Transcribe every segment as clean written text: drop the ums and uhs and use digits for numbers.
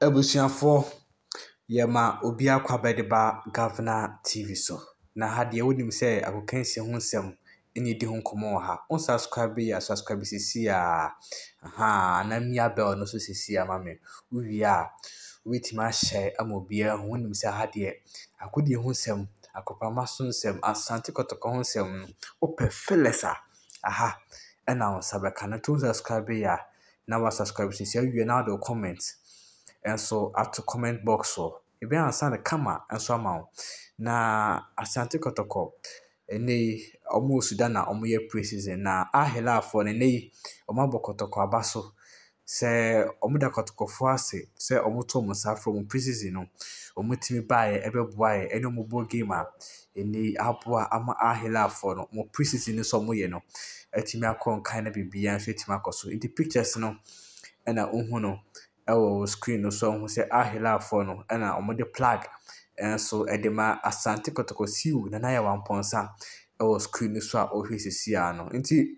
Ebusuafo yema obi akwabedeba Governor TV so na ha de wonim se akokansi ho nsem eni di ho nkomo ha on subscribe ya subscribe sisi ya na mia bell no so sisi ya mame uwi a wetima share ama obi a ho wonim se ha de akodi ho nsem akopama so nsem asante Kotoko ho nsem ope felesa na on sabeka na to subscribe ya na wa subscribe sisi ya wi na do comment. And so at the comment box so e be answer the kama and so amount na asante Kotoko ene omo Sudan na omo ye pre-season na Hilal for ne omo Kotoko abaso se omo da Kotoko fo ase se omo to mo sa from pre-season no omo timi bae ebe boae ene omo bo game a ene aboa ama Hilal for no mo pre-season so omo ye no etimi akon kan na bibia so etimi akoso in the pictures no ena ohun no ewo screen no so hu se Hilal for no na omode plug so edema asante Kotoko siu na ya wamponsa ewo screen so a ohwesisi ano nti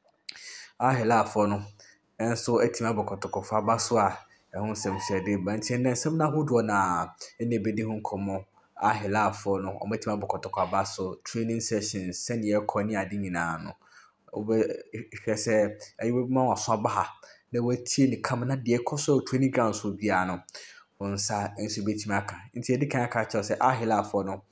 Hilal for no so etima Kotoko fa baso a ehun sem se de banti na sem na hodo na ene bedi hu komo Hilal for no ometima Kotoko abaso training sessions sene ye koni ade nyina no obe hwese ayiwe ma waso abaha na watie ni kam na de ekoso training grounds so bia no onsa enso betima aka nti edi kan aka cha se Hilal for no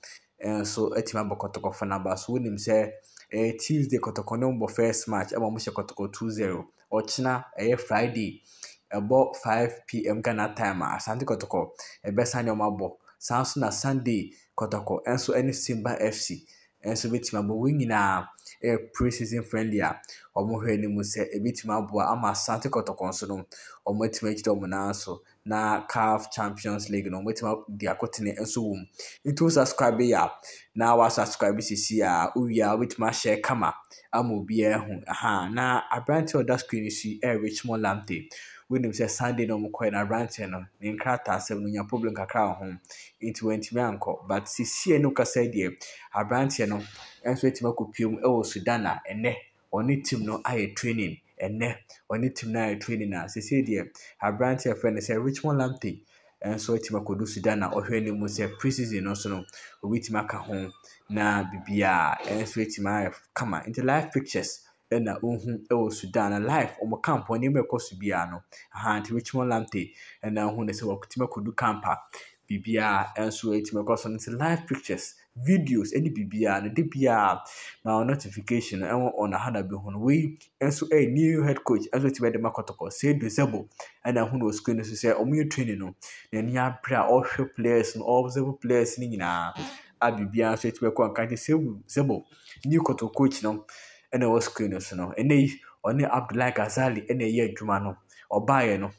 so etima Kotoko for na ba so wonim se Tuesday Kotoko no mbo first match aba mo she Kotoko 2-0 ochina Friday about 5 p.m. Ghana time asante Kotoko ebesa ne mabo sanso na Sunday Kotoko enso any Simba FC enso betima bo winyina pre-season friendly a omo hwe ni mu se ebitima aboa ama asante Kotoko nso no omo etima ejide omo na so na CAF Champions League no omo etima di akotene enso wom into subscribe ya na wa subscribe sisi ya uwi a obitima share kama ama obi hu na abrante on that screen si Richmond Lamptey wenim say Sunday no mko na abrante no ne nkrata asem no nya problem kakra ho into wentimi anko but sisi no kasa die abrante no enso etima kopium ewo Sudan na ene oni team no aye training ene oni team na aye training na sisi die abrante friend say Richmond Lamptey enso etima kodu Sudan na ohwe ni mu say pre-season no so no obitima ka ho na bibia enso etima kama into live pictures na ohun ewo Sudan na live omo camp oni mekoso bia no anti Richmond Lamptey na ohun ne se wakutima kodu campa bibia enso etima koso into live pictures videos any bibia no de bia na notification on hada be hono we enso new head coach enso etima de Kotoko say Dozebo na hono screen so say omo training no na ni abra all players no observe players ni nyina abibia so etima ko anka say Zebo new Kotoko coach no ene was screen so no ene oni Abdullah Ghazali ene ye adwuma no obaye no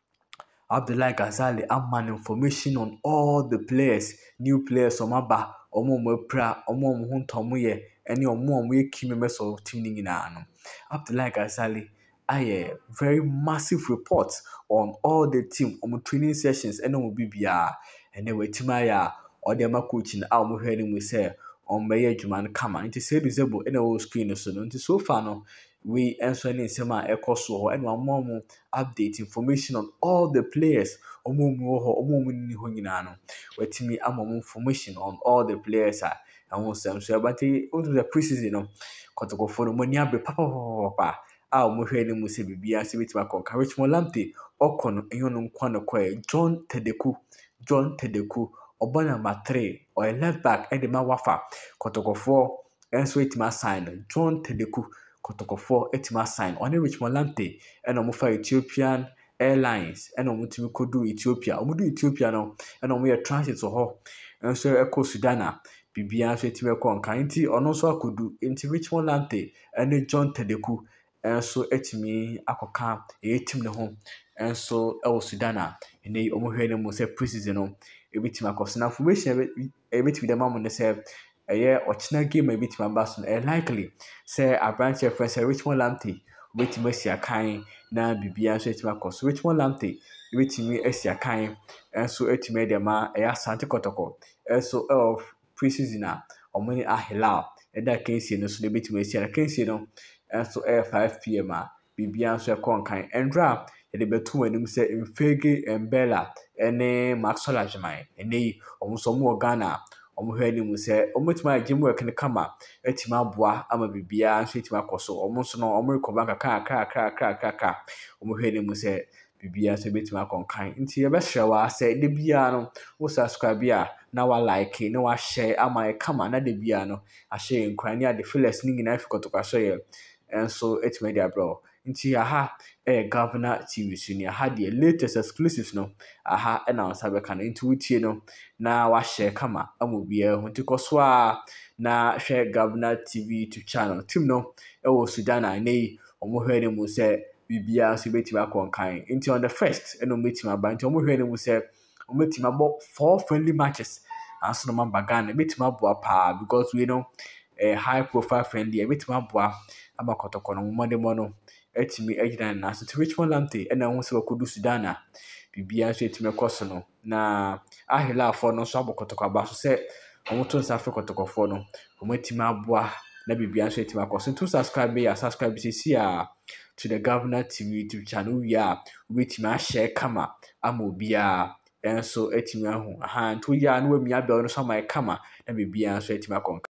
Abdullah Ghazali amman information on all the players new players omaba omo pra omo huntomo ye ene omo ye key members of team ni nyina no Abdullah Ghazali aye very massive report on all the team omo training sessions ene omo bibia ene wetima ya odema coaching a omo hwe ni mu say on be adwuma no kama nti say Dozebo ene wo screen so no nti so far no we enso ni nsema ekoso ho ene amom update information on all the players omo ni ho nyina no watimi amom information on all the players and some so but into the pre-season no Kotoko for money abe papa omo hwe ni mu se bibia se bitima konka Richmond Lamptey okono enyo nkwa no kwa John Tedeku Obana number 3 or a left back edema wafa Kotoko 4 enso etima sign John Tedeku Kotoko 4 etima sign on Richmond Lamptey and omufa Ethiopian Airlines and omutimi kodu Ethiopia omudu Ethiopia no and omu ye transit so ho enso eko Sudan bibia so etima ko nkan nti ono so akodu nti Richmond Lamptey and John Tedeku enso etimi akoka etim ne ho enso ewo Sudan ene omu hwe ne mu se pre-season no ebitima kosna formation ebitimi dem amune se eye ochina game ebitima baso likely say a branch of friends Richmond Lamptey ebitima sia kan na bibia so etima koso Richmond Lamptey ebitimi asia kan enso etimi dem asante Kotoko enso of pre-season omuni Hilal eda kensi no so ebitima sia kensi no enso 5 p.m. bibia so kon kan endra de betu anim se Mfege Mbella ene Maxwell Ajman ene omo so mo Ghana omo hwe ni mu se omo tima agye mu ekene kama etima aboa ama bibia nso etima akoso omo nso no omo rekoba kaka omo hwe ni mu se bibia so betima akonkan nti ye be hyewa se de bia no wo subscribe a na wa like na wa share ama e kama na de bia no a share nkran ni ade feelers ni nyina fi Kotoko so ye enso etima dia bro nti aha Governor TV so ni aha de latest exclusives no aha na sabe kan nti wutie no na wa share kama ama bia ho nti koso a na hwe Governor TV YouTube channel team no wo Sudan na nei omo hwe ni mu se bibia so betima akonkan nti on the first eno betima ba nti omo hwe ni mu se omo betima bo 4 friendly matches aso no mamba Ghana betima bo pa because we know high profile friendly betima bo ama Kotoko no mo no etimi agina na so Richmond Lamptey ena ho se bakodu Sudan na bibia so etimi koso no na Hilal for no so abokotoko aba so se omo to nsa Africa Kotoko for no omo etimi aboa na bibia so etimi akoso to subscribe ya subscribe CC to the Governor TV YouTube channel we are wetimi share kama ama obia enso etimi ahu aha nto ya na wamia bel no so mai kama na bibia so etimi akon